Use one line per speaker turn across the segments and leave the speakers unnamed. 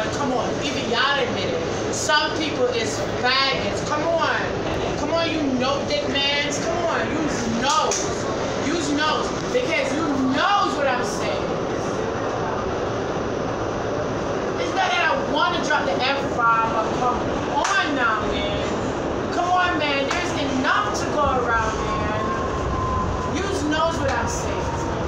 on, come on. Even y'all admit it. Some people is faggots. Come on. Come on, you know dick mans. Come on, use nose. Use nose. Because you knows what I'm saying. It's not that I want to drop the F-bomb, but come on now, man. Come on, man. There's enough to go around, man. Use knows what I'm saying.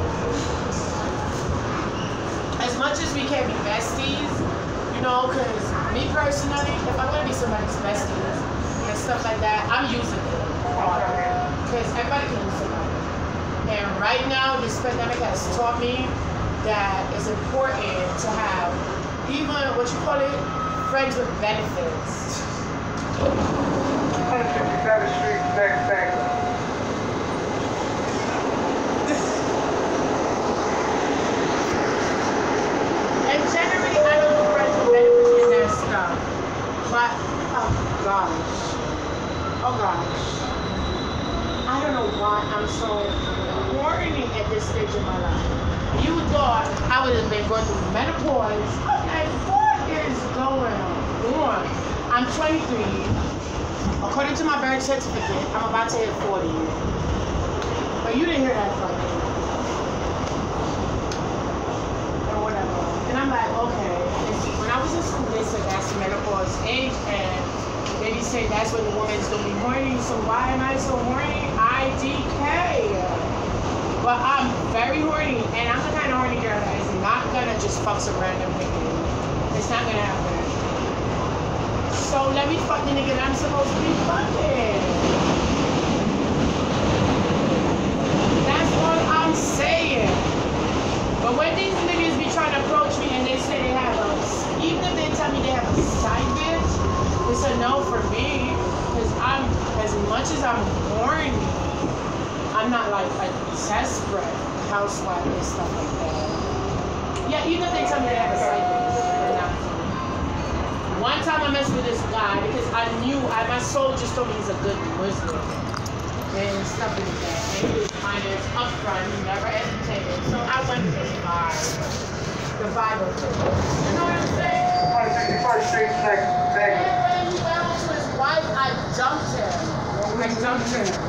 As much as we can be besties, you know, because me personally, if I'm going to be somebody's bestie and stuff like that, I'm using it harder. Because everybody can use somebody. And right now, this pandemic has taught me that it's important to have even, what you call it, friends with benefits.
157th Street, back.
And generally, I don't do friends with benefits in that stuff. But, oh gosh. I don't know why I'm so horny at this stage of my life. You thought I would have been going through menopause. I'm like, what is going on? I'm 23. According to my birth certificate, I'm about to hit 40. But you didn't hear that from me. Or whatever. And I'm like, okay. When I was in school, they said that's the menopause age, and they say that's when the woman's gonna be horny. So why am I so horny? IDK. But I'm very horny, and I'm the kind of horny girl that is not gonna just fuck some random nigga. It's not gonna happen. So let me fuck the nigga that I'm supposed to be fucking. That's all I'm saying. But when these niggas be trying to approach me and they say they have a, even if they tell me they have a side bitch, it's a no for me. Because I'm, as much as I'm horny, I'm not like a desperate housewife and stuff like that. Yeah, even if they tell me they have a side bitch, they're not. One time I messed with this guy because I knew, my soul just told me he's a good Muslim and stuff like that. And he was honest, upfront, he never hesitated. So I went with this vibe, the vibe of it. You know what I'm saying?
161st Street, back.
And when he went home to his wife, I dumped him.